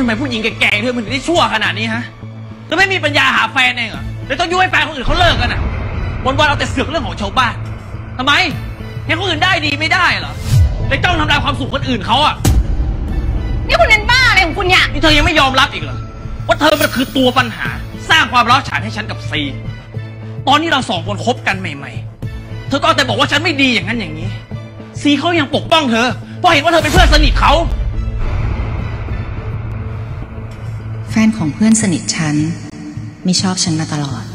ไมผู้หญิงแก่ๆเธอมันถึงได้ชั่วขนาดนี้ฮะแล้วไม่มีปัญญาหาแฟนเองเหรอเลยต้องยุ่งให้แฟนคนอื่นเขาเลิกกันอ่ะวันๆเอาแต่เสือกเรื่องของชาวบ้านทำไมเห็นคนอื่นได้ดีไม่ได้เหรอเลยจ้องทำลายความสุขคนอื่นเขาอ่ะนี่คุณเป็นบ้าอะไรของคุณเนี่ยนี่เธอยังไม่ยอมรับอีกเหรอว่าเธอมันคือตัวปัญหาสร้างความร้าวฉานให้ฉันกับซีตอนนี้เรา2 คนคบกันใหม่ๆเธอก็เอาแต่บอกว่าฉันไม่ดีอย่างนั้นอย่างนี้ซีเขายังปกป้องเธอเพราะเห็นว่าเธอเป็นเพื่อนสนิทเขาแฟนของเพื่อนสนิทฉันไม่ชอบฉันมาตลอด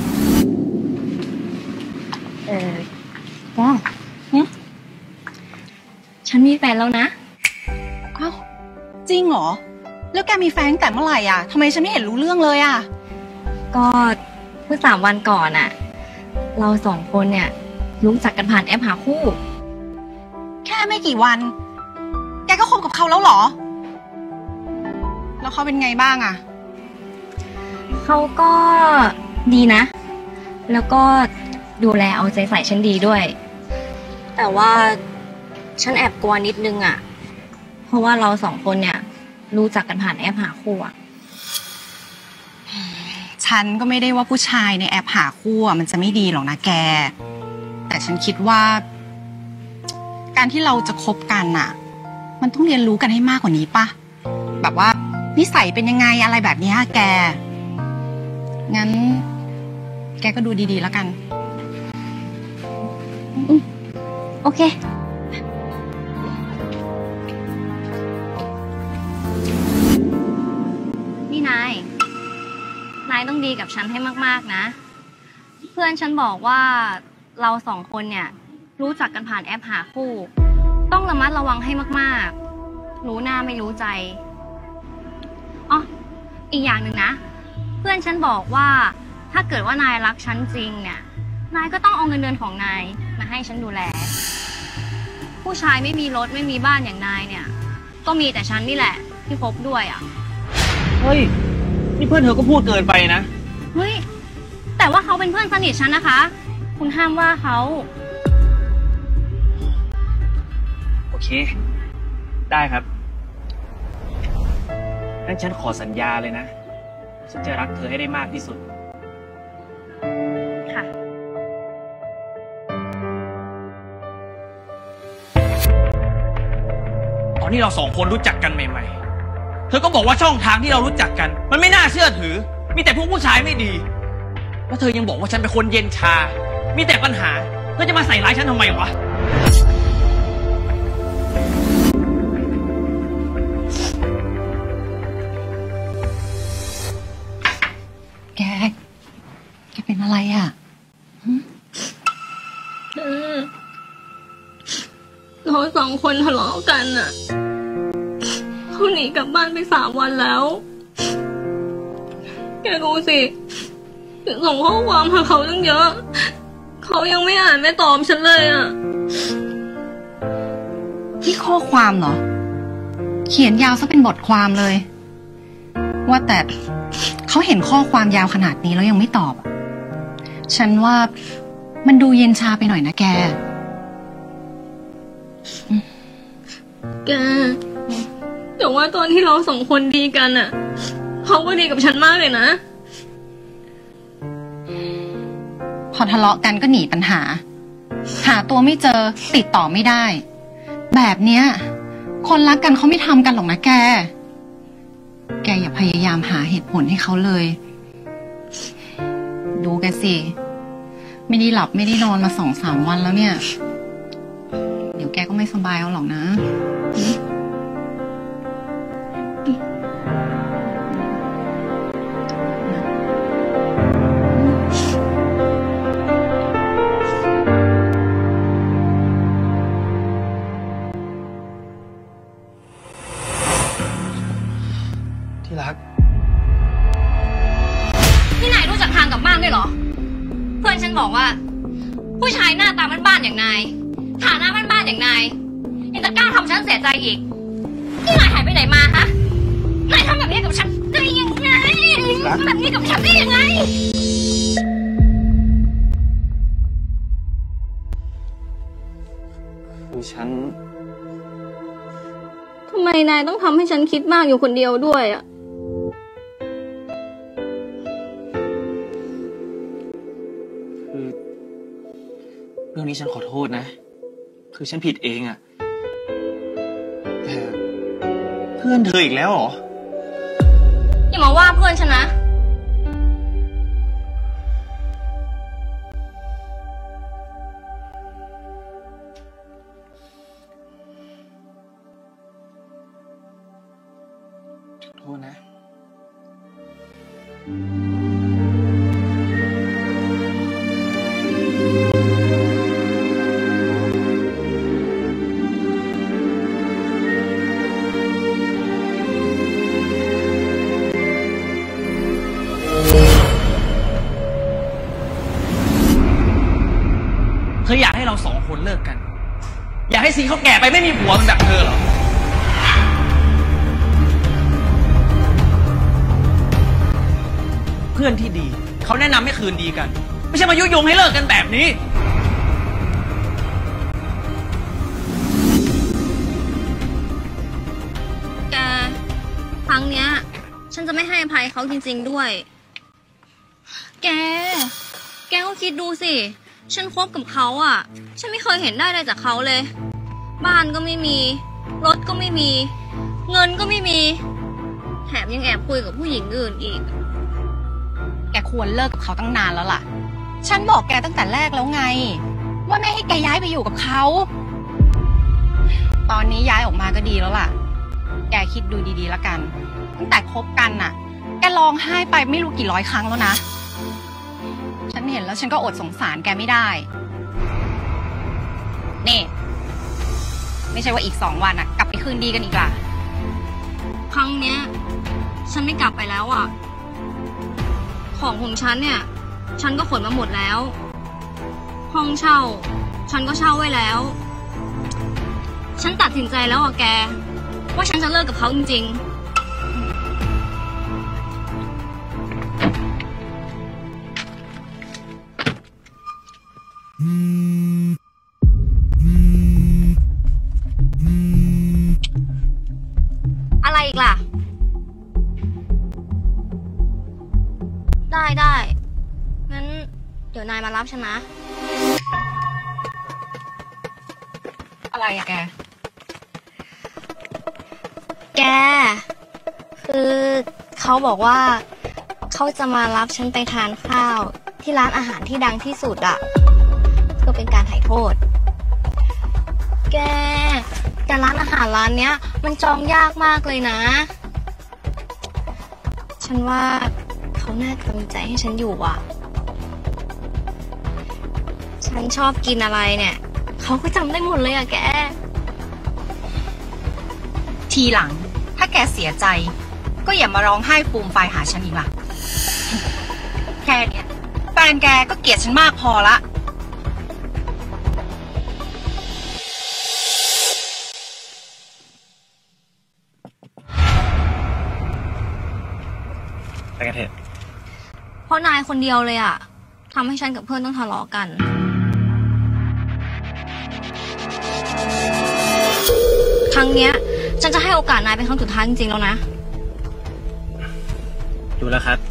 แกฉันมีแฟนแล้วนะอ้าวจริงเหรอแล้วแกมีแฟนแต่เมื่อไหร่อ่ะทำไมฉันไม่เห็นรู้เรื่องเลยอ่ะก็เมื่อ3 วันก่อนอ่ะเรา2 คนเนี่ยรู้จักกันผ่านแอปหาคู่แค่ไม่กี่วันแกก็คบกับเขาแล้วเหรอแล้วเขาเป็นไงบ้างอ่ะเขาก็ดีนะแล้วก็ดูแลเอาใจใส่ฉันดีด้วยแต่ว่าฉันแอบกลัวนิดนึงอ่ะเพราะว่าเรา2 คนเนี่ยรู้จักกันผ่านแอปหาคู่อ่ะฉันก็ไม่ได้ว่าผู้ชายในแอปหาคู่มันจะไม่ดีหรอกนะแกแต่ฉันคิดว่าการที่เราจะคบกันน่ะมันต้องเรียนรู้กันให้มากกว่านี้ป่ะแบบว่านิสัยเป็นยังไงอะไรแบบนี้แกงั้นแกก็ดูดีๆแล้วกันโอเคนี่นายต้องดีกับฉันให้มากๆนะเพื่อนฉันบอกว่าเรา2 คนเนี่ยรู้จักกันผ่านแอปหาคู่ต้องระมัดระวังให้มากๆรู้หน้าไม่รู้ใจอ๋ออีกอย่างหนึ่งนะเพื่อนฉันบอกว่าถ้าเกิดว่านายรักฉันจริงเนี่ยนายก็ต้องเอาเงินเดือนของนายมาให้ฉันดูแลผู้ชายไม่มีรถไม่มีบ้านอย่างนายเนี่ยก็มีแต่ฉันนี่แหละที่คบด้วยอ่ะเฮ้ยนี่เพื่อนเธอก็พูดเกินไปนะเฮ้ยแต่ว่าเขาเป็นเพื่อนสนิทฉันนะคะคุณห้ามว่าเขาโอเคได้ครับงั้นฉันขอสัญญาเลยนะฉันจะรักเธอให้ได้มากที่สุดค่ะตอนที่เรา2 คนรู้จักกันใหม่ๆเธอก็บอกว่าช่องทางที่เรารู้จักกันมันไม่น่าเชื่อถือมีแต่พวกผู้ชายไม่ดีแล้วเธอยังบอกว่าฉันเป็นคนเย็นชามีแต่ปัญหาเธอจะมาใส่ร้ายฉันทำไมวะแกเป็นอะไรอ่ะเรา2 คนทะเลาะกันอ่ะเขาหนีกลับบ้านไป3 วันแล้วแกดูสิส่งข้อความหาเขาตั้งเยอะเขายังไม่อ่านไม่ตอบฉันเลยอ่ะนี่ข้อความเหรอเขียนยาวซะเป็นบทความเลยว่าแต่เขาเห็นข้อความยาวขนาดนี้แล้วยังไม่ตอบฉันว่ามันดูเย็นชาไปหน่อยนะแกแต่ว่าตอนที่เรา2 คนดีกันอ่ะเขาก็ดีกับฉันมากเลยนะพอทะเลาะกันก็หนีปัญหาหาตัวไม่เจอติดต่อไม่ได้แบบเนี้ยคนรักกันเขาไม่ทำกันหรอกนะแกอย่าพยายามหาเหตุผลให้เขาเลยดูแกสิไม่ได้หลับไม่ได้นอนมา2-3 วันแล้วเนี่ยเดี๋ยวแกก็ไม่สบายเอาหรอกนะที่รักนี่นายรู้จักทางกลับบ้านด้วยเหรอเพื่อนฉันบอกว่าผู้ชายหน้าตาบ้านๆอย่างนายฐานะบ้านๆอย่างนายยังจะกล้าทำฉันเสียใจอีกนี่นายหายไปไหนมาฮะนายทำแบบนี้กับฉันได้ยังไงทำแบบนี้กับฉันได้ยังไงคือฉันทำไมนายต้องทำให้ฉันคิดมากอยู่คนเดียวด้วยอะคือเรื่องนี้ฉันขอโทษนะ คือฉันผิดเองอะแต่เพื่อนเธออีกแล้วเหรออย่ามาว่าเพื่อนฉันนะขอโทษนะเธออยากให้เราสองคนเลิกกันอยากให้ซีเขาแก่ไปไม่มีผัวเป็นแบบเธอเหรอเพื่อนที่ดีเขาแนะนำให้คืนดีกันไม่ใช่มายุยงให้เลิกกันแบบนี้แกครั้งเนี้ยฉันจะไม่ให้อภัยเขาจริงๆด้วยแกก็คิดดูสิฉันคบกับเขาอ่ะฉันไม่เคยเห็นได้อะไรจากเขาเลยบ้านก็ไม่มีรถก็ไม่มีเงินก็ไม่มีแถมยังแอบคุยกับผู้หญิงอื่นอีกแกควรเลิกกับเขาตั้งนานแล้วล่ะฉันบอกแกตั้งแต่แรกแล้วไงว่าไม่ให้แกย้ายไปอยู่กับเขาตอนนี้ย้ายออกมาก็ดีแล้วล่ะแกคิดดูดีๆแล้วกันตั้งแต่คบกันน่ะแกร้องไห้ไปไม่รู้กี่ร้อยครั้งแล้วนะฉันเห็นแล้วฉันก็อดสงสารแกไม่ได้นี่ไม่ใช่ว่าอีก2 วันน่ะกลับไปคืนดีกันอีกล่ะครั้งเนี้ยฉันไม่กลับไปแล้วอ่ะของฉันเนี่ยฉันก็ขนมาหมดแล้วห้องเช่าฉันก็เช่าไว้แล้วฉันตัดสินใจแล้วอ่ะแกว่าฉันจะเลิกกับเขาจริงๆอะไรอีกล่ะได้งั้นเดี๋ยวนายมารับฉันนะอะไรอะแกคือเขาบอกว่าเขาจะมารับฉันไปทานข้าวที่ร้านอาหารที่ดังที่สุดอะเพื่อเป็นการไถ่โทษแต่ร้านอาหารร้านเนี้ยมันจองยากมากเลยนะฉันว่าเขาน่าจะมีใจให้ฉันอยู่อ่ะฉันชอบกินอะไรเนี่ยเขาก็จำได้หมดเลยอ่ะแกทีหลังถ้าแกเสียใจก็อย่ามาร้องไห้ฟูมไฟหาฉันอีกล่ะแค่เนี้ยแฟนแกก็เกลียดฉันมากพอละไปกันเถอะเพราะนายคนเดียวเลยอ่ะทำให้ฉันกับเพื่อนต้องทะเลาะกันครั้งเนี้ยฉันจะให้โอกาสนายเป็นครั้งสุดท้ายจริงๆแล้วนะดูแล้วครับ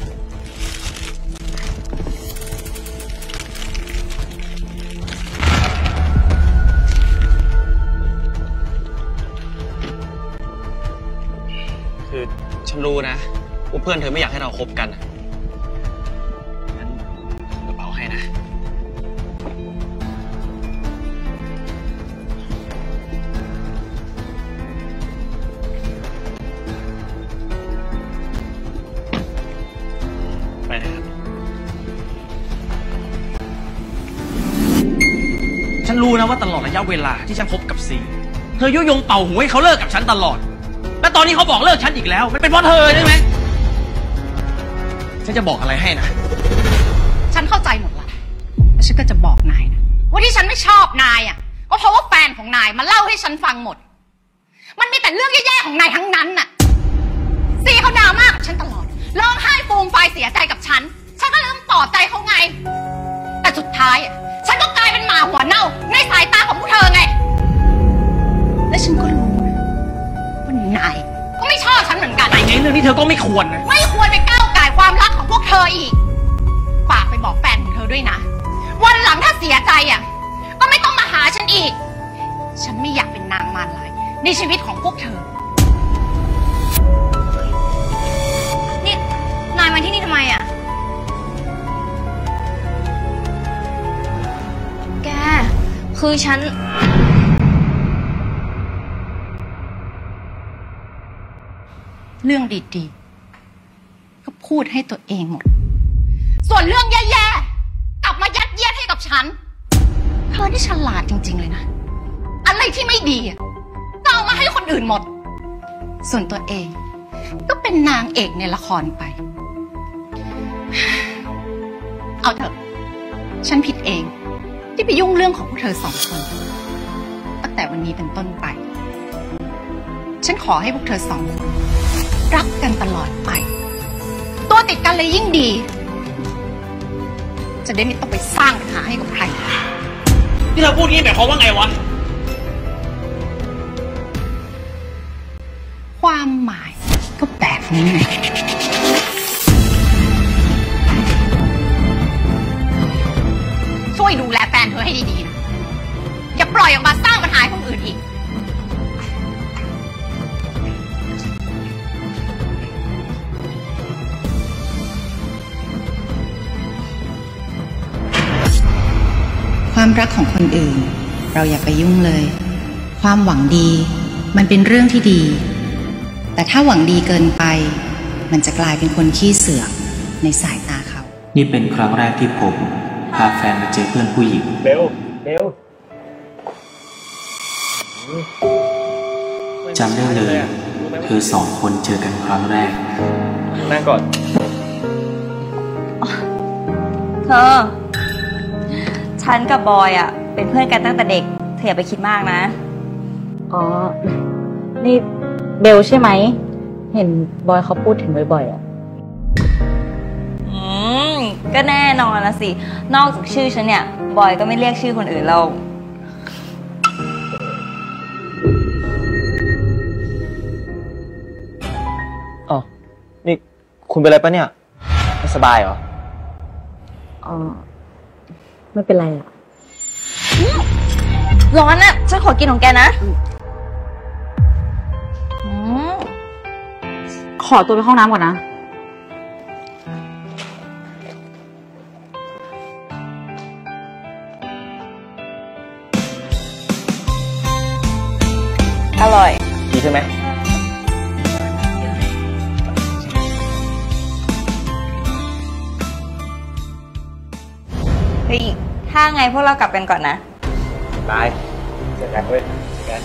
คือฉันรู้นะว่าเพื่อนเธอไม่อยากให้เราคบกันงั้นกระเป๋าให้นะไปนะครับฉันรู้นะว่าตลอดระยะเวลาที่ฉันคบกับซีเธอยุยงเป่าหูให้เขาเลิกกับฉันตลอดและตอนนี้เขาบอกเลิกฉันอีกแล้วมันเป็นเพราะเธอใช่ไหมฉันจะบอกอะไรให้นะฉันเข้าใจหมดละแล้วฉันก็จะบอกนายนะว่าที่ฉันไม่ชอบนายอ่ะก็เพราะว่าแฟนของนายมาเล่าให้ฉันฟังหมดมันมีแต่เรื่องแย่ๆของนายทั้งนั้นน่ะซีเขาดราม่ากับฉันตลอดร้องไห้ฟูมฟายเสียใจกับฉันก็เลยต้องปลอบใจเขาไงแต่สุดท้ายฉันก็กลายเป็นหมาหัวเน่าในสายตาของพวกเธอไงและฉันก็รู้นะในเรื่องที่เธอก็ไม่ควรนะไม่ควรไปก้าวก่ายความรักของพวกเธออีกฝากไปบอกแฟนของเธอด้วยนะวันหลังถ้าเสียใจอ่ะก็ไม่ต้องมาหาฉันอีกฉันไม่อยากเป็นนางมารร้ายในชีวิตของพวกเธอนี่นายมาที่นี่ทำไมอ่ะแกคือฉันเรื่องดีๆก็พูดให้ตัวเองหมดส่วนเรื่องแย่ๆกลับมายัดเยียดให้กับฉันเธอที่ฉลาดจริงๆเลยนะอะไรที่ไม่ดีก็เอามาให้คนอื่นหมดส่วนตัวเองก็เป็นนางเอกในละครไปเอาเถอะฉันผิดเองที่ไปยุ่งเรื่องของพวกเธอสองคนตั้งแต่วันนี้เป็นต้นไปฉันขอให้พวกเธอสองคนรักกันตลอดไปตัวติดกันเลยยิ่งดีจะได้ไม่ต้องไปสร้างปัญหาให้กับใครที่เธอพูดงี้หมายความว่าไงวะความหมายก็แบบนี้ไงช่วยดูแลแฟนเธอให้ดีๆนะอย่าปล่อยออกมาสร้างปัญหาให้คนอื่นอีกความรักของคนอื่นเราอย่าไปยุ่งเลยความหวังดีมันเป็นเรื่องที่ดีแต่ถ้าหวังดีเกินไปมันจะกลายเป็นคนขี้เสือกในสายตาเขานี่เป็นครั้งแรกที่ผมพาแฟนมาเจอเพื่อนผู้หญิงเบลจำได้เลยเธอสองคนเจอกันครั้งแรกนั่งก่อนเธอฉันกับบอยอ่ะเป็นเพื่อนกันตั้งแต่เด็กเธออย่าไปคิดมากนะอ๋อนี่เบลใช่ไหมเห็นบอยเขาพูดถึงบ่อยๆอ่ะก็แน่นอนละสินอกจากชื่อฉันเนี่ยบอยก็ไม่เรียกชื่อคนอื่นเราอ๋อนี่คุณเป็นอะไรปะเนี่ยไม่สบายเหรออ๋อไม่เป็นไรอ่ะร้อนอ่ะฉันขอกินของแกนะขอตัวไปห้องน้ำก่อนนะอร่อยดีใช่ไหมเฮ้ยถ้าไงพวกเรากลับกันก่อนนะได้เจอกันเว้ยกัน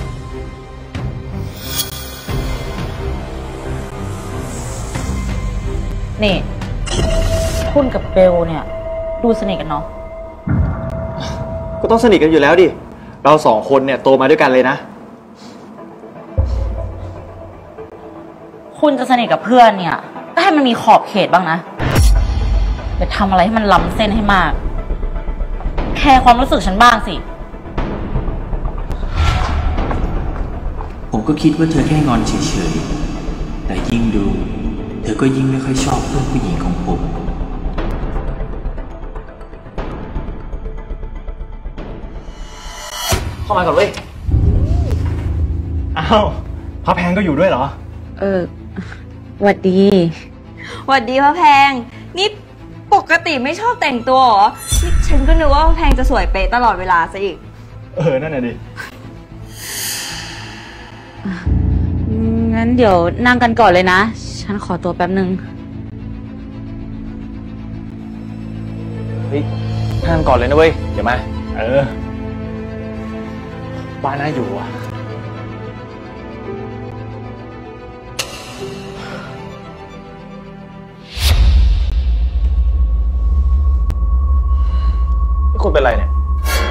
นี่คุณกับเบลเนี่ยดูสนิทกันเนาะก็ต้องสนิทกันอยู่แล้วดิเราสองคนเนี่ยโตมาด้วยกันเลยนะคุณจะสนิทกับเพื่อนเนี่ยก็ให้มันมีขอบเขตบ้างนะอย่าทำอะไรให้มันล้ำเส้นให้มากแคร์ความรู้สึกฉันบ้างสิผมก็คิดว่าเธอแค่งอนเฉยๆแต่ยิ่งดูเธอก็ยิ่งไม่ค่อยชอบเพื่อนผู้หญิงของผมเข้ามาก่อนเว้ยอ้าวพระแพงก็อยู่ด้วยเหรอหวัดดีหวัดดีพระแพงนี่ปกติไม่ชอบแต่งตัวเหรอนี่ฉันก็นึกว่าพระแพงจะสวยเป๊ะตลอดเวลาซะอีกนั่นน่ะดิงั้นเดี๋ยวนั่งกันก่อนเลยนะฉันขอตัวแป๊บนึงเฮ้ยนั่งก่อนเลยนะเว้ยเดี๋ยวมาบ้านน่าอยู่อ่ะนี่คุณเป็นไรเนี่ย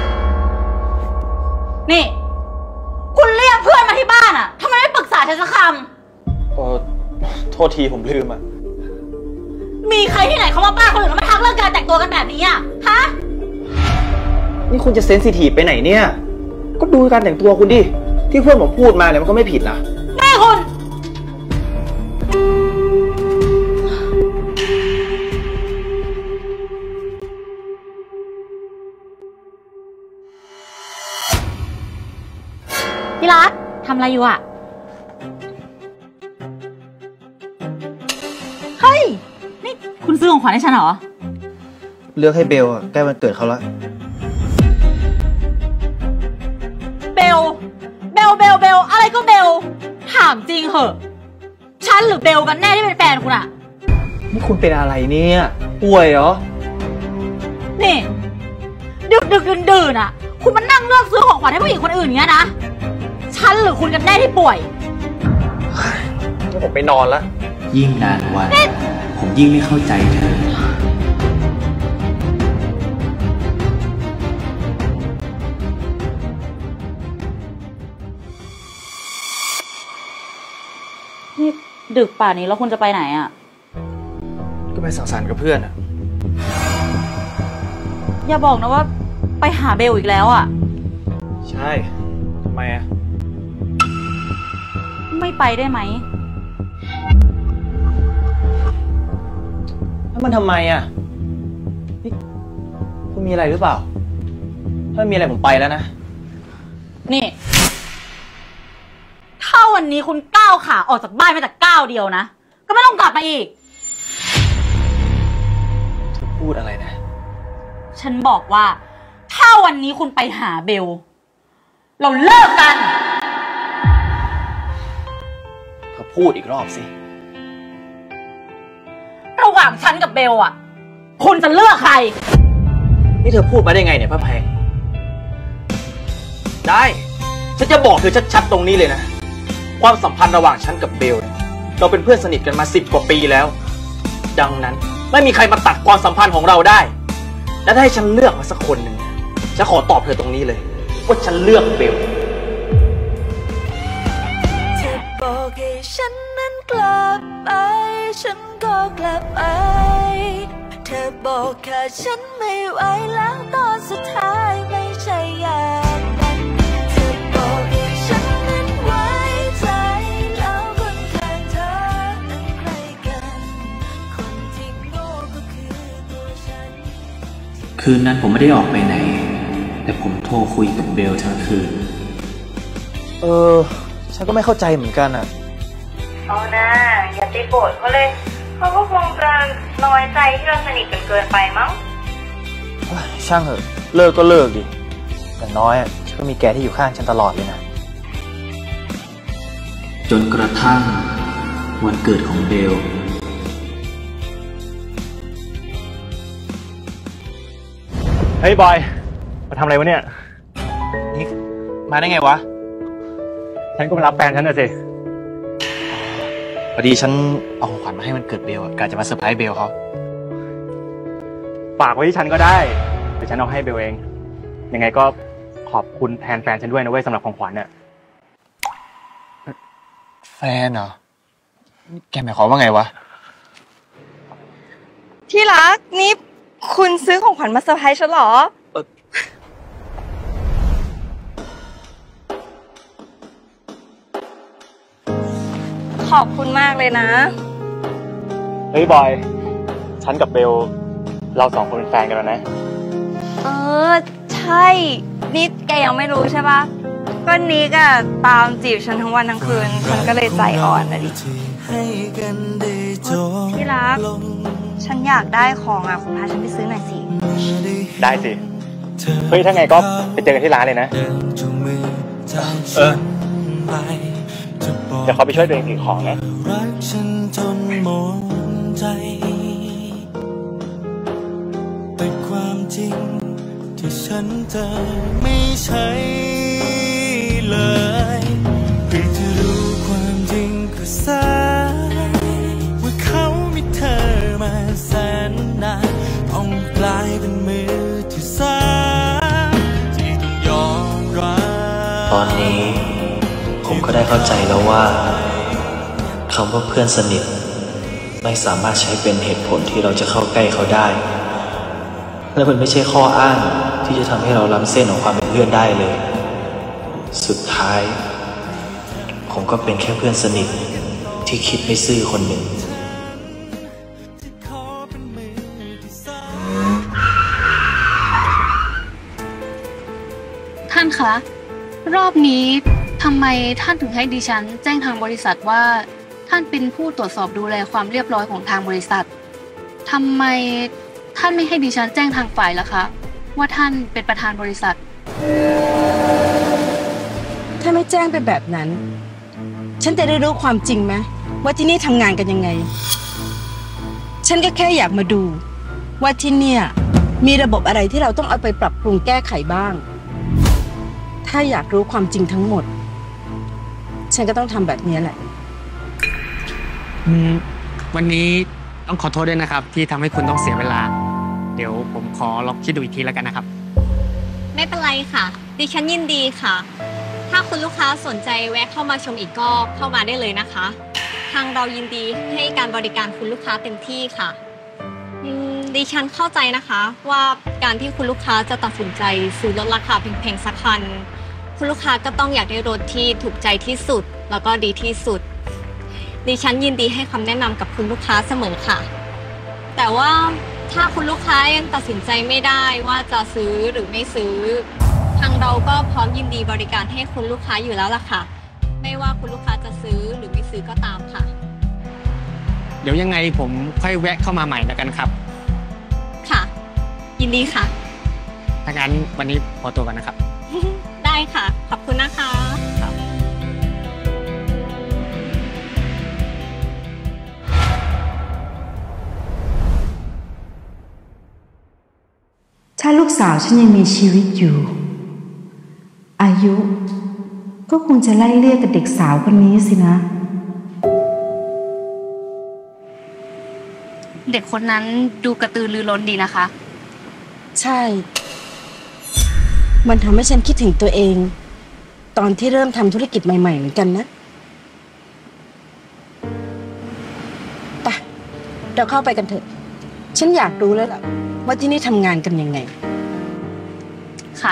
นี่คุณเรียกเพื่อนมาที่บ้านอ่ะทำไมไม่ปรึกษาฉันสักคำโทษทีผมลืมอ่ะมีใครที่ไหนเขามาบ้านคนอื่นแล้วมาทักเรื่องการแต่งตัวกันแบบนี้อ่ะฮะนี่คุณจะเซนซิทีฟไปไหนเนี่ยก็ดูการแต่งตัวคุณดิที่เพื่อนผมพูดมาเนี่ยมันก็ไม่ผิดนะแม่คุณพี่รักทำอะไรอยู่อ่ะเฮ้ยนี่คุณซื้อของขวัญให้ฉันเหรอเลือกให้เบลอะใกล้วันเกิดเขาละเบลอะไรก็เบลถามจริงเหอะฉันหรือเบลกันแน่ที่เป็นแฟนคุณอะนี่คุณเป็นอะไรเนี่ยป่วยเหรอนี่ดึกดื่นอะคุณมานั่งเลือกซื้อของขวัญให้ผู้หญิงคนอื่นเงี้ยนะฉันหรือคุณกันแน่ที่ป่วยผมไปนอนละยิ่งนานวัน ผมยิ่งไม่เข้าใจเธอนี่ดึกป่านนี้แล้วคุณจะไปไหนอะก็ไปสังสรรค์กับเพื่อนอะอย่าบอกนะว่าไปหาเบลอีกแล้วอะใช่ทำไมอะไม่ไปได้ไหมแล้วมันทำไมอะนี่คุณมีอะไรหรือเปล่าถ้ามีอะไรผมไปแล้วนะนี่ถ้าวันนี้คุณก้าวขาออกจากบ้านแม้แต่ก้าวเดียวนะก็ไม่ต้องกลับมาอีกเธอพูดอะไรนะฉันบอกว่าถ้าวันนี้คุณไปหาเบลเราเลิกกันเธอพูดอีกรอบสิระหว่างฉันกับเบลอะคุณจะเลือกใครนี่เธอพูดมาได้ไงเนี่ยพระแพงได้ฉันจะบอกเธอชัดๆตรงนี้เลยนะความสัมพันธ์ระหว่างฉันกับเบลเนี่ยเราเป็นเพื่อนสนิทกันมา10 กว่าปีแล้วดังนั้นไม่มีใครมาตัดความสัมพันธ์ของเราได้และถ้าให้ฉันเลือกมาสักคนหนึ่งฉันขอตอบเธอตรงนี้เลยว่าฉันเลือกเบลเธอบอกให้ฉันนั้นกลับไปฉันก็กลับไปเธอบอกแค่ฉันไม่ไหวแล้วตอนสุดท้ายไม่ใช่อย่างนั้นเธอบอกให้ฉันนั้นไว้ใจแล้วคนข้างเธอนั้นใครกันคนที่โง่ก็คือตัวฉันคืนนั้นผมไม่ได้ออกไปไหน แต่ผมโทรคุยกับเบลทั้งคืนฉันก็ไม่เข้าใจเหมือนกันอ่ะเอานะอย่าไปโกรธเขาเลยเขาก็คงจะน้อยใจที่เราสนิทกันเกินไปมั้งช่างเถอะเลิกก็เลิกดิอย่างน้อยฉันก็มีแกที่อยู่ข้างฉันตลอดเลยนะจนกระทั่งวันเกิดของเบลเฮ้ยบอยมาทำอะไรวะเนี่ยนี่มาได้ไงวะฉันก็มารับแฟนฉันน่ะสิพอดีฉันเอาของขวัญมาให้มันเกิดเบลกะจะมาเซอร์ไพรส์เบลเขาฝากไว้ที่ฉันก็ได้เดี๋ยวฉันเอาให้เบลเองยังไงก็ขอบคุณแทนแฟนฉันด้วยนะเว้ยสำหรับของขวัญเนี่ยแฟนเหรอแกหมายความว่าไงวะที่รักนี่คุณซื้อของขวัญมาเซอร์ไพรส์ฉันเหรอ ขอบคุณมากเลยนะเฮ้ยบอยฉันกับเบลเราสองคนเป็นแฟนกันแล้วนะใช่นี่แกยังไม่รู้ใช่ปะก็นิกอะตามจีบฉันทั้งวันทั้งคืนฉันก็เลยใจอ่อนนะดิที่รักฉันอยากได้ของอะคุณพาฉันไปซื้อหน่อยสิได้สิเฮ้ยถ้าไงก็ไปเจอกันที่ร้านเลยนะเดี๋ยวเขาไปช่วยตัวเองถือของนะแต่ความจริงที่ฉันเจอไม่ใช่เลยเพิ่งจะรู้ความจริงก็สายว่าเขามีเธอมาแสนนานต้องกลายเป็นมือที่สามที่ต้องยอมรับตอนนี้ผมก็ได้เข้าใจแล้วว่าคำว่าเพื่อนสนิทไม่สามารถใช้เป็นเหตุผลที่เราจะเข้าใกล้เขาได้และมันไม่ใช่ข้ออ้างที่จะทำให้เราล้ำเส้นของความเป็นเพื่อนได้เลยสุดท้ายผมก็เป็นแค่เพื่อนสนิทที่คิดไม่ซื่อคนหนึ่งท่านคะรอบนี้ทำไมท่านถึงให้ดิฉันแจ้งทางบริษัทว่าท่านเป็นผู้ตรวจสอบดูแลความเรียบร้อยของทางบริษัททำไมท่านไม่ให้ดิฉันแจ้งทางฝ่ายล่ะคะว่าท่านเป็นประธานบริษัทถ้าไม่แจ้งไปแบบนั้นฉันจะได้รู้ความจริงไหมว่าที่นี่ทำงานกันยังไงฉันก็แค่อยากมาดูว่าที่เนี่ยมีระบบอะไรที่เราต้องเอาไปปรับปรุงแก้ไขบ้างถ้าอยากรู้ความจริงทั้งหมดฉันก็ต้องทำแบบนี้แหละวันนี้ต้องขอโทษด้วยนะครับที่ทำให้คุณต้องเสียเวลาเดี๋ยวผมขอลองคิดดูอีกทีแล้วกันนะครับไม่เป็นไรค่ะดิฉันยินดีค่ะถ้าคุณลูกค้าสนใจแวะเข้ามาชมอีกก็เข้ามาได้เลยนะคะทางเรายินดีให้การบริการคุณลูกค้าเต็มที่ค่ะดิฉันเข้าใจนะคะว่าการที่คุณลูกค้าจะตัดสินใจซื้อรถราคาแพงๆสักคันคุณลูกค้าก็ต้องอยากได้รถที่ถูกใจที่สุดแล้วก็ดีที่สุดดิฉันยินดีให้คำแนะนำกับคุณลูกค้าเสมอค่ะแต่ว่าถ้าคุณลูกค้ายังตัดสินใจไม่ได้ว่าจะซื้อหรือไม่ซื้อทางเราก็พร้อมยินดีบริการให้คุณลูกค้าอยู่แล้วล่ะค่ะไม่ว่าคุณลูกค้าจะซื้อหรือไม่ซื้อก็ตามค่ะเดี๋ยวยังไงผมค่อยแวะเข้ามาใหม่แล้วกันครับค่ะยินดีค่ะถ้างั้นวันนี้ขอตัวก่อนนะครับได้ค่ะขอบคุณนะคะครับถ้าลูกสาวฉันยังมีชีวิตอยู่อายุก็คงจะไล่เลี่ยกับเด็กสาวคนนี้สินะเด็กคนนั้นดูกระตือรือร้นดีนะคะใช่มันทำให้ฉันคิดถึงตัวเองตอนที่เริ่มทำธุรกิจใหม่ๆเหมือนกันนะไปเราเข้าไปกันเถอะฉันอยากรู้แล้วล่ะว่าที่นี่ทำงานกันยังไงค่ะ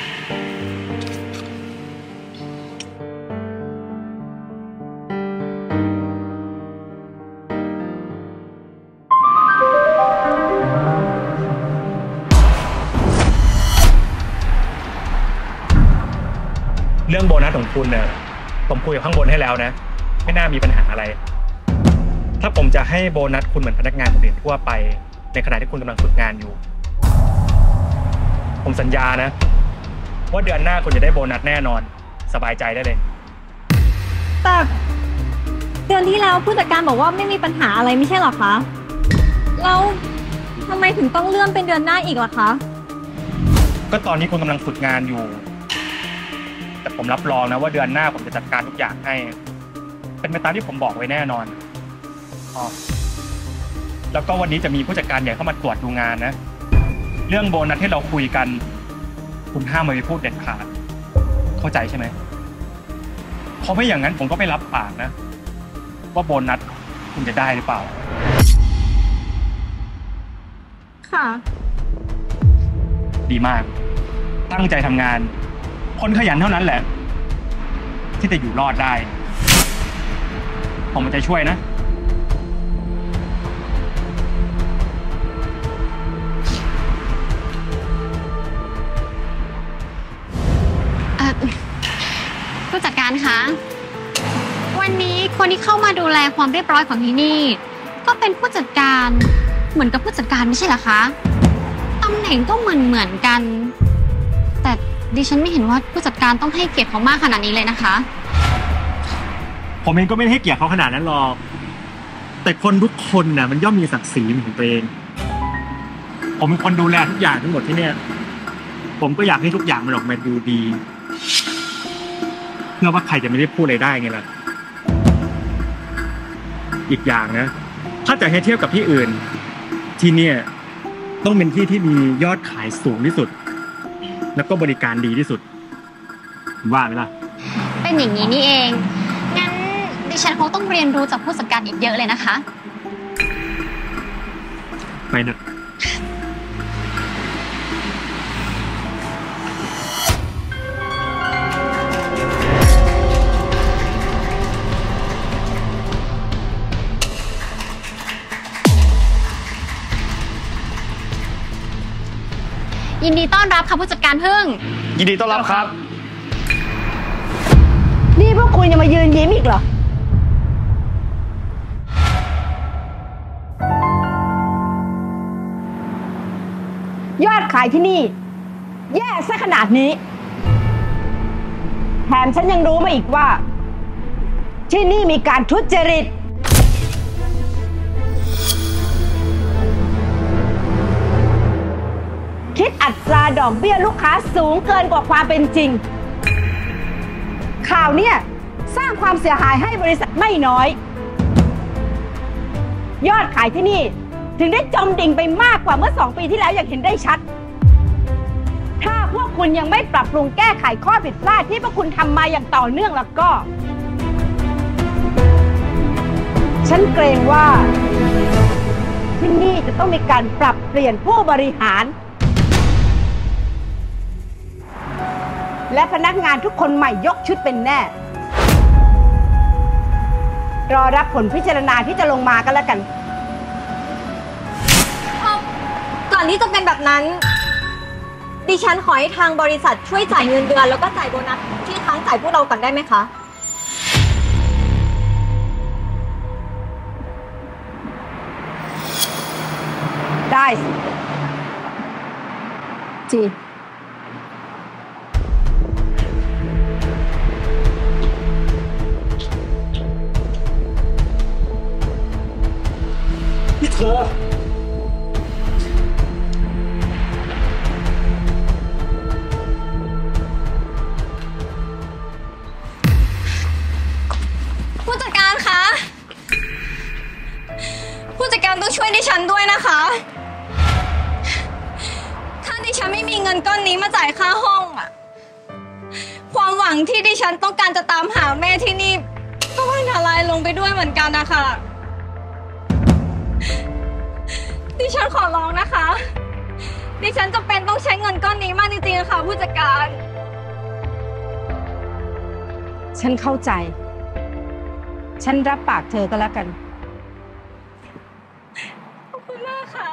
เรื่องโบนัสของคุณเนี่ยผมคุยกับข้างบนให้แล้วนะไม่น่ามีปัญหาอะไรถ้าผมจะให้โบนัสคุณเหมือนพนักงานคนอื่นทั่วไปในขณะที่คุณกำลังฝึกงานอยู่ผมสัญญานะว่าเดือนหน้าคุณจะได้โบนัสแน่นอนสบายใจได้เลยแต่เดือนที่แล้วผู้จัดการบอกว่าไม่มีปัญหาอะไรไม่ใช่หรอคะแล้วทำไมถึงต้องเลื่อนเป็นเดือนหน้าอีกล่ะคะก็ตอนนี้คุณกำลังฝึกงานอยู่แต่ผมรับรองนะว่าเดือนหน้าผมจะจัดการทุกอย่างให้เป็นไปตามที่ผมบอกไว้แน่นอนแล้วก็วันนี้จะมีผู้จัดการใหญ่เข้ามาตรวจดูงานนะเรื่องโบนัสที่เราคุยกันคุณห้ามมาพูดเด็ดขาดเข้าใจใช่ไหมเพราะไม่อย่างนั้นผมก็ไม่รับปากนะว่าโบนัสคุณจะได้หรือเปล่าค่ะดีมากตั้งใจทำงานคนขยันเท่านั้นแหละที่จะอยู่รอดได้ผมจะช่วยนะผู้จัดการคะวันนี้คนที่เข้ามาดูแลความเรียบร้อยของที่นี่ก็เป็นผู้จัดการเหมือนกับผู้จัดการไม่ใช่เหรอคะตำแหน่งก็เหมือนกันแต่ดิฉันไม่เห็นว่าผู้จัดการต้องให้เกียรติเขามากขนาดนี้เลยนะคะผมเองก็ไม่ได้ให้เกียรติเขาขนาดนั้นหรอกแต่คนทุกคนน่ะมันย่อมมีศักดิ์ศรีของตัวเองผมเป็นคนดูแลทุกอย่างทั้งหมดที่เนี่ยผมก็อยากให้ทุกอย่างมันออกมาดูดีเพื่อว่าใครจะไม่ได้พูดอะไรได้ไงล่ะอีกอย่างนะถ้าจะให้เทียบกับที่อื่นที่เนี่ยต้องเป็นที่ที่มียอดขายสูงที่สุดแล้วก็บริการดีที่สุดว่าไหมล่ะเป็นอย่างนี้นี่เองงั้นดิฉันคงต้องเรียนรู้จากผู้จัดการอีกเยอะเลยนะคะไปเถอะยินดีต้อนรับค่ะผู้จัดการพึ่งยินดีต้อนรับครับนี่พวกคุณยังมายืนยิ้มอีกเหรอ ยอดขายที่นี่ แย่ซะขนาดนี้ แถมฉันยังรู้มาอีกว่า ที่นี่มีการทุจริต คิดอัตราดอกเบี้ยลูกค้าสูงเกินกว่าความเป็นจริง ข่าวเนี่ยสร้างความเสียหายให้บริษัทไม่น้อย ยอดขายที่นี่ถึงได้จมดิ่งไปมากกว่าเมื่อ2 ปีที่แล้วอย่างเห็นได้ชัด ถ้าพวกคุณยังไม่ปรับปรุงแก้ไขข้อผิดพลาดที่พวกคุณทำมาอย่างต่อเนื่องแล้วก็ ฉันเกรงว่าที่นี่จะต้องมีการปรับเปลี่ยนผู้บริหารและพนักงานทุกคนใหม่ยกชุดเป็นแน่รอรับผลพิจารณาที่จะลงมากันแล้วกันก่อนที่จะเป็นแบบนั้นดิฉันขอให้ทางบริษัทช่วยจ่ายเงินเดือนแล้วก็จ่ายโบนัสที่ค้างจ่ายพวกเราก่อนได้ไหมคะได้สิจีนี่เธอผู้จัดการคะผู้จัดการต้องช่วยดิฉันด้วยนะคะถ้าดิฉันไม่มีเงินก้อนนี้มาจ่ายค่าห้องอะความหวังที่ดิฉันต้องการจะตามหาแม่ที่นี่ก็พังทลายลงไปด้วยเหมือนกันนะคะดิฉันขอร้องนะคะดิฉันจำเป็นต้องใช้เงินก้อนนี้มากจริงๆค่ะผู้จัดการฉันเข้าใจฉันรับปากเธอก็แล้วกันขอบคุณมากค่ะ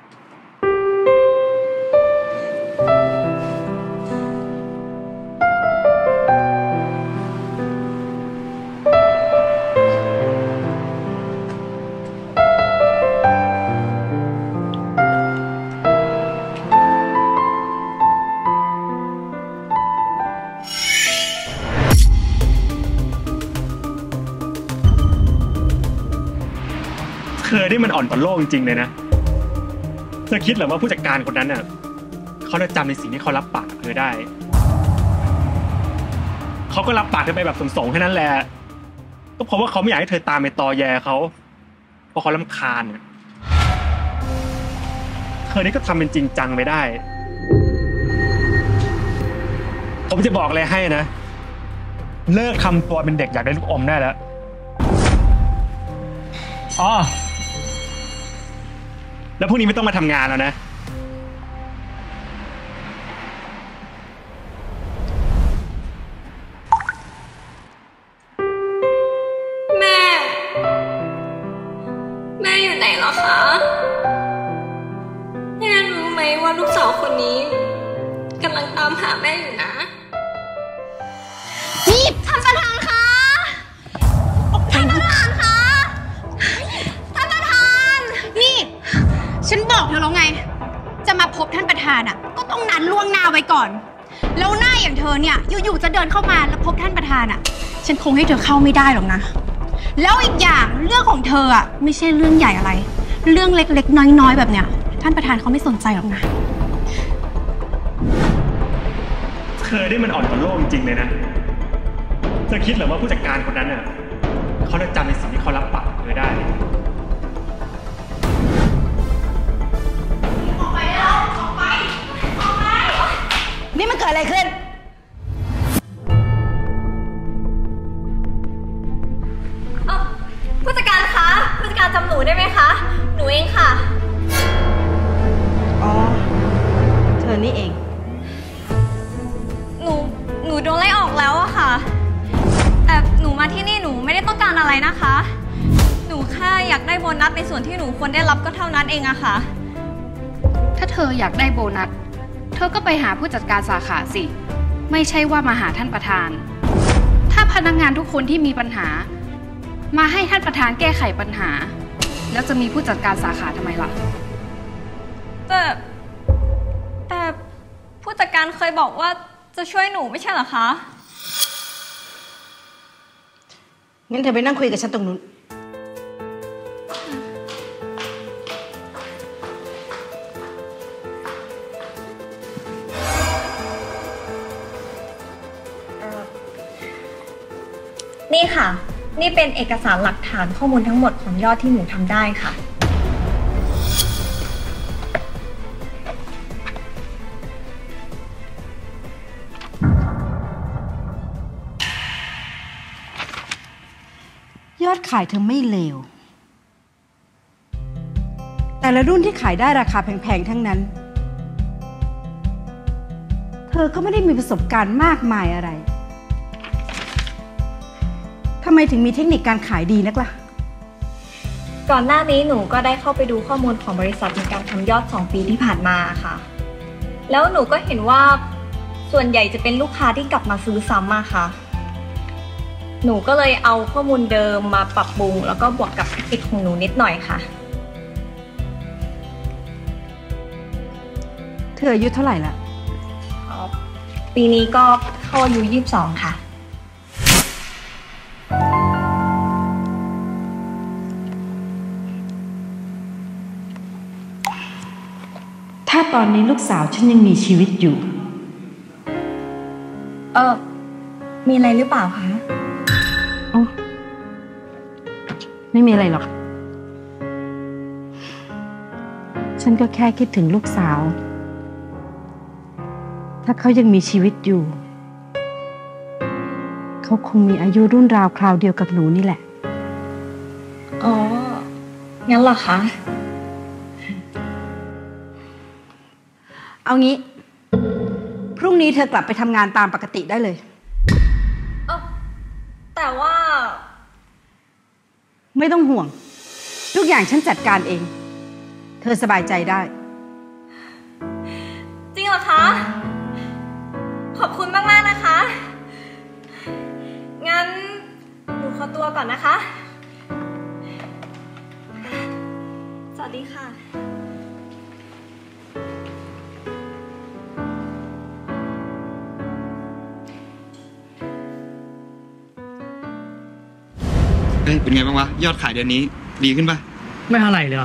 เธอนี่มันอ่อนต่อโลกจริงๆเลยนะเธอคิดเหรอว่าผู้จัดการคนนั้นน่ะเขาจะจำในสิ่งที่เขารับปากกับเธอได้เขาก็รับปากเธอไปแบบสงๆแค่นั้นแหละก็เพราะว่าเขาไม่อยากให้เธอตามไปตอแยเขาเพราะเขารำคาญเธอนี่ก็ทำเป็นจริงจังไปได้ผมจะบอกอะไรให้นะเลิกทำตัวเป็นเด็กอยากได้ลูกอมได้แล้วอ๋อแล้วพรุ่งนี้ไม่ต้องมาทำงานแล้วนะแม่อยู่ไหนเหรอคะแม่รู้ไหมว่าลูกสาวคนนี้กำลังตามหาแม่อยู่นะนี่ท่านประธานคะท่านประธานคะท่านประธานนี่ฉันบอกเธอแล้วไงจะมาพบท่านประธานอ่ะก็ต้องนัดล่วงหน้าไว้ก่อนแล้วหน้าอย่างเธอเนี่ยอยู่ๆจะเดินเข้ามาแล้วพบท่านประธานอ่ะฉันคงให้เธอเข้าไม่ได้หรอกนะแล้วอีกอย่างเรื่องของเธออ่ะไม่ใช่เรื่องใหญ่อะไรเรื่องเล็กๆน้อยๆแบบเนี้ยท่านประธานเขาไม่สนใจหรอกนะเธอได้มันอ่อนต่อโลกจริงๆเลยนะเธอคิดเหรอว่าผู้จัดการคนนั้นน่ะเขาจะจำในสิ่งที่เขารับปากเธอได้นี่มันเกิดอะไรขึ้นผู้จัดการคะผู้จัดการจำหนูได้ไหมคะหนูเองค่ะอ๋อเธอนี่เองหนูโดนไล่ออกแล้วอะค่ะแต่หนูมาที่นี่หนูไม่ได้ต้องการอะไรนะคะหนูแค่อยากได้โบนัสในส่วนที่หนูควรได้รับก็เท่านั้นเองอะค่ะถ้าเธออยากได้โบนัสเธอก็ไปหาผู้จัดการสาขาสิไม่ใช่ว่ามาหาท่านประธานถ้าถ้าพนักงานทุกคนที่มีปัญหามาให้ท่านประธานแก้ไขปัญหาแล้วจะมีผู้จัดการสาขาทำไมล่ะแต่ผู้จัดการเคยบอกว่าจะช่วยหนูไม่ใช่เหรอคะงั้นเธอไปนั่งคุยกับฉันตรงนู้นนี่ค่ะ นี่เป็นเอกสารหลักฐานข้อมูลทั้งหมดของยอดที่หนูทำได้ค่ะยอดขายเธอไม่เลวแต่ละรุ่นที่ขายได้ราคาแพงๆทั้งนั้นเธอก็ไม่ได้มีประสบการณ์มากมายอะไรทำไมถึงมีเทคนิคการขายดีนักล่ะก่อนหน้านี้หนูก็ได้เข้าไปดูข้อมูลของบริษัทในการทำยอด2 ปีที่ผ่านมาค่ะแล้วหนูก็เห็นว่าส่วนใหญ่จะเป็นลูกค้าที่กลับมาซื้อซ้ำมาค่ะหนูก็เลยเอาข้อมูลเดิมมาปรับปรุงแล้วก็บวกกับเทคนิคของหนูนิดหน่อยค่ะเธออายุเท่าไหร่ละปีนี้ก็เข้าอายุ22ค่ะถ้าตอนนี้ลูกสาวฉันยังมีชีวิตอยู่มีอะไรหรือเปล่าคะไม่มีอะไรหรอกฉันก็แค่คิดถึงลูกสาวถ้าเขายังมีชีวิตอยู่เขาคงมีอายุรุ่นราวคราวเดียวกับหนูนี่แหละอ๋องั้นเหรอคะเอางี้พรุ่งนี้เธอกลับไปทำงานตามปกติได้เลยแต่ว่าไม่ต้องห่วงทุกอย่างฉันจัดการเองเธอสบายใจได้จริงเหรอคะขอบคุณมากๆนะคะงั้นหนูขอตัวก่อนนะคะสวัสดีค่ะเป็นไงบ้างวะยอดขายเดือนนี้ดีขึ้นปะไม่เท่าไหร่เลย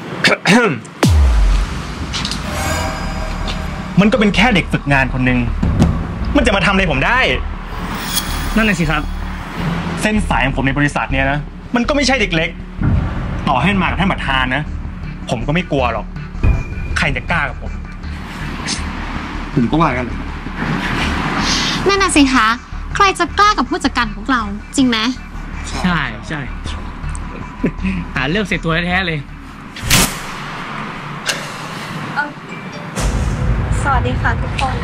มันก็เป็นแค่เด็กฝึกงานคนหนึ่งมันจะมาทำอะไรผมได้นั่นน่ะสิครับเส้นสายของผมในบริษัทเนี่ยนะมันก็ไม่ใช่เด็กเล็กต่อให้มากับท่านประธานนะผมก็ไม่กลัวหรอกใครจะกล้ากับผมก็ว่ากันนั่นน่ะสิคะใครจะกล้ากับผู้จัดการของเราจริงไหมใช่หาเรื่องเสียตัวแท้ๆเลยสวัสดีค่ะทุกคน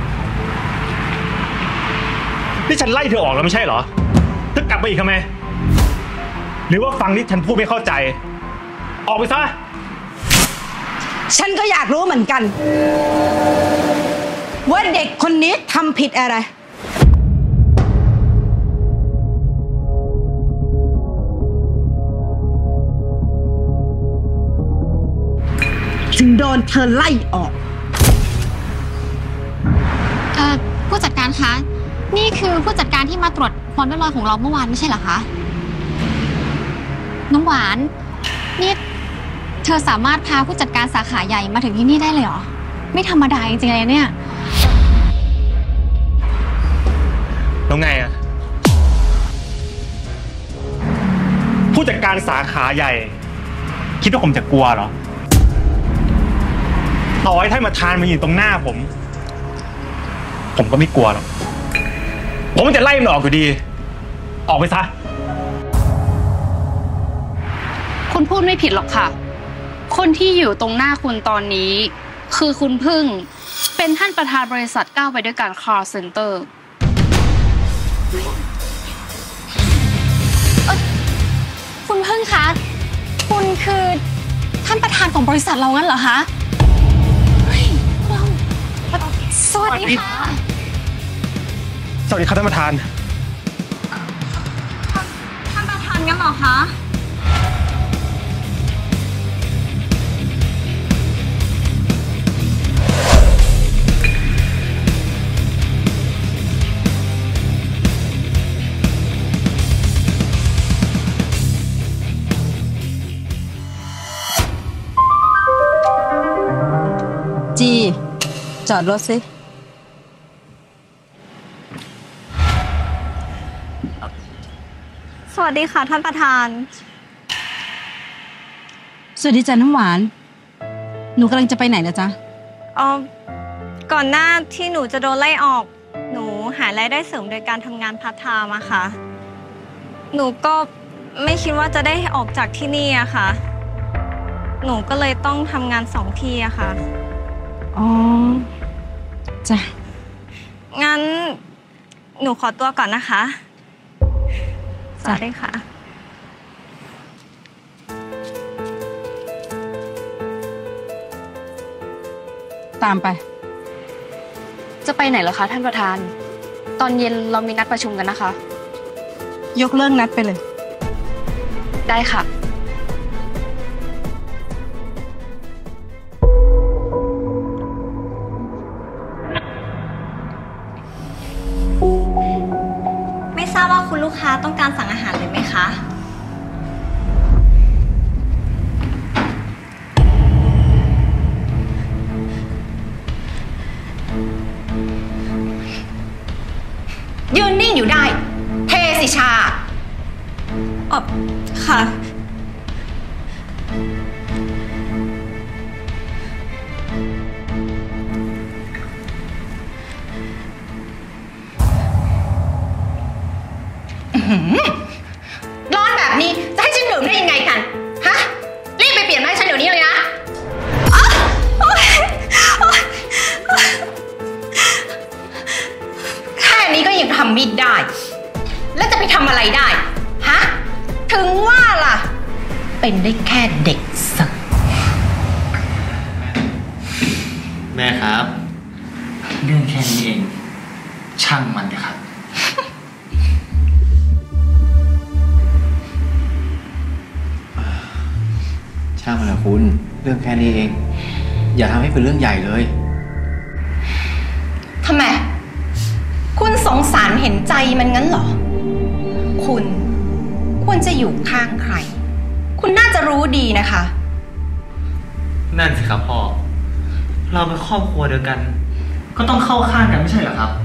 นี่ฉันไล่เธอออกแล้วไม่ใช่เหรอเธอกลับไปอีกทำไมหรือว่าฟังที่ฉันพูดไม่เข้าใจออกไปซะฉันก็อยากรู้เหมือนกันว่าเด็กคนนี้ทำผิดอะไรถึงโดนเธอไล่ออกผู้จัดการคะนี่คือผู้จัดการที่มาตรวจความเรียบร้อยของเราเมื่อวานไม่ใช่เหรอคะน้องหวานนี่เธอสามารถพาผู้จัดการสาขาใหญ่มาถึงที่นี่ได้เลยเหรอไม่ธรรมดาจริงๆเลยเนี่ยแล้วไงอะผู้จัดการสาขาใหญ่คิดว่าผมจะกลัวเหรอต่อให้ท่านประธานมาอยู่ตรงหน้าผมก็ไม่กลัวหรอกผมจะไล่มันออกอยู่ดีออกไปซะคุณพูดไม่ผิดหรอกค่ะคนที่อยู่ตรงหน้าคุณตอนนี้คือคุณพึ่งเป็นท่านประธานบริษัทก้าวไปด้วยกัน Call Center คุณพึ่งคะคุณคือท่านประธานของบริษัทเรางั้นเหรอคะสวัสดีค่ะสวัสดีครับท่านประธานรอคะจีจอดรถสิสวัสดีค่ะท่านประธานสวัสดีจ้ะน้ำหวาน หนูกำลังจะไปไหนนะจ๊ะก่อนหน้าที่หนูจะโดนไล่ออก หนูหารายได้เสริมโดยการทำงานพาร์ทไทม์อะค่ะ หนูก็ไม่คิดว่าจะได้ออกจากที่นี่อะค่ะ หนูก็เลยต้องทำงาน2 ที่อะค่ะอ๋อ จ้ะงั้นหนูขอตัวก่อนนะคะ สวัสดีค่ะตามไปจะไปไหนเหรอคะท่านประธาน ตอนเย็นเรามีนัดประชุมกันนะคะยกเลิกนัดไปเลยได้ค่ะไม่ทราบว่าคุณลูกค้าต้องการสั่งอาหารเลยไหมคะยืนนิ่งอยู่ได้ เทสิชาค่ะร้อนแบบนี้จะให้ฉันดื่มได้ยังไงกัน ฮะ รีบไปเปลี่ยนมาให้ฉันเดี๋ยวนี้เลยนะแค่นี้ก็ยังทำไม่ได้ แล้วจะไปทำอะไรได้ ฮะ ถึงว่าล่ะ เป็นได้แค่เด็กสักแม่ครับ เรื่องแค่นี้เอง ช่างมันเถอะครับ ช่างมันนะคุณ เรื่องแค่นี้เอง อย่าทำให้เป็นเรื่องใหญ่เลยทำไม คุณสงสารเห็นใจมันงั้นเหรอ คุณควรจะอยู่ข้างใคร คุณน่าจะรู้ดีนะคะนั่นสิครับพ่อ เราเป็นครอบครัวเดียวกัน ก็ต้องเข้าข้างกันไม่ใช่เหรอครับ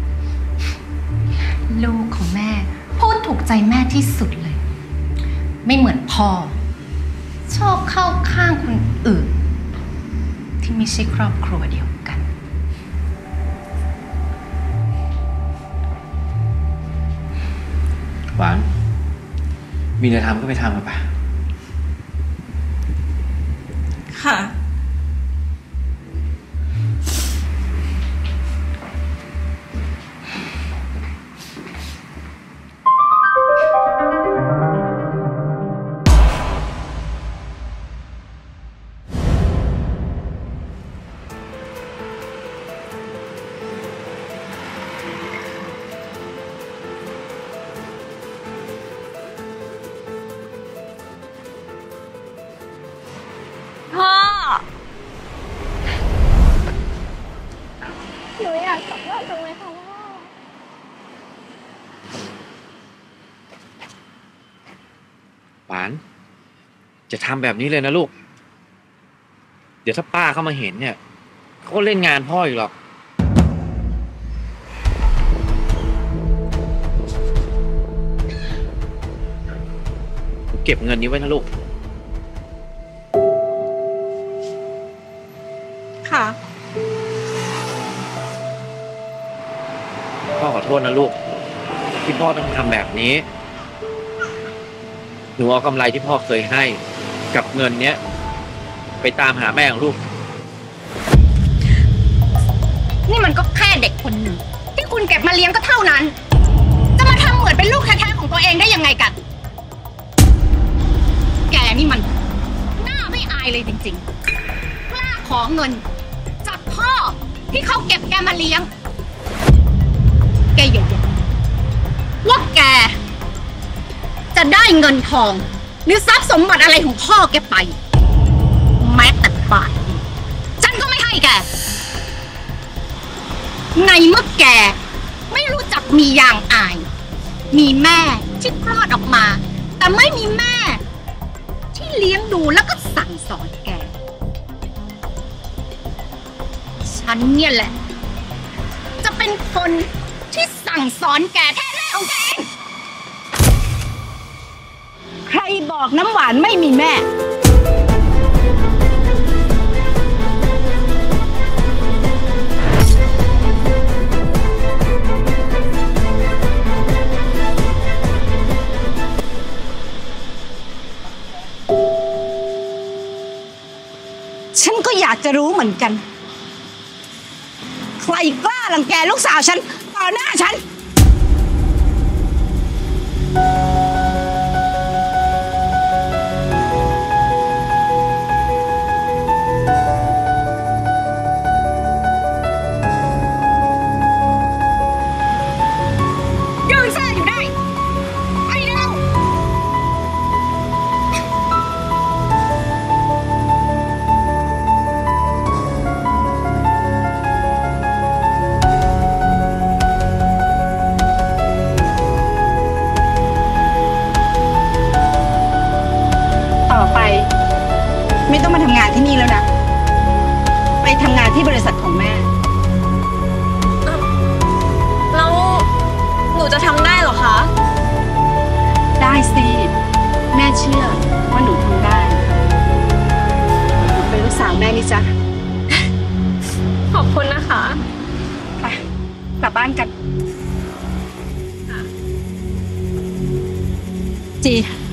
ลูกของแม่พูดถูกใจแม่ที่สุดเลย ไม่เหมือนพ่อ ชอบเข้าข้างคนอื่น ที่ไม่ใช่ครอบครัวเดียวกันหวาน มีอะไรทำก็ไปทำกันปะค่ะ พ่อ หนูอยากกลับบ้านจังเลยค่ะพ่อหวาน จะทำแบบนี้เลยนะลูก เดี๋ยวถ้าป้าเข้ามาเห็นเนี่ยเขาก็เล่นงานพ่ออยู่หรอก เก็บเงินนี้ไว้นะลูกค่ะพ่อขอโทษนะลูก ที่พ่อต้องทำแบบนี้ หนูเอากำไรที่พ่อเคยให้กับเงินเนี้ยไปตามหาแม่ของลูกนี่มันก็แค่เด็กคนหนึ่งที่คุณเก็บมาเลี้ยงก็เท่านั้น จะมาทำเหมือนเป็นลูกแท้ๆของตัวเองได้ยังไงกัน แกนี่มันหน้าไม่อายเลยจริงๆกล้าขอเงินจากพ่อที่เขาเก็บแกมาเลี้ยง แกอย่าบอกว่าแกจะได้เงินทองหรือทรัพย์สมบัติอะไรของพ่อแกไปแม้แต่บาทเดียวฉันก็ไม่ให้แกในเมื่อแกไม่รู้จักมีอย่างอายมีแม่ที่คลอดออกมาแต่ไม่มีแม่ที่เลี้ยงดูแล้วก็สั่งสอนแกฉันเนี่ยแหละจะเป็นคนที่สั่งสอนแกแท้ๆของแกใครบอกน้ำหวานไม่มีแม่ฉันก็อยากจะรู้เหมือนกันใครกล้ารังแกลูกสาวฉันต่อหน้าฉันยืนซ่าอยู่ได้ไปเร็วไม่ต้องมาทำงานที่นี่แล้วนะไปทำงานที่บริษัทของแม่แล้วหนูจะทำได้เหรอคะได้สิแม่เชื่อว่าหนูทำได้หนูเป็นลูกสาวแม่นี่จ๊ะขอบคุณนะคะไปกลับบ้านกันจี